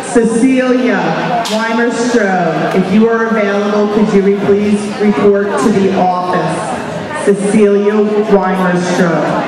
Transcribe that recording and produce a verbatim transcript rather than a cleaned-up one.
Cecilia Weimerstroh, if you are available, could you please report to the office? Cecilia Weimerstroh.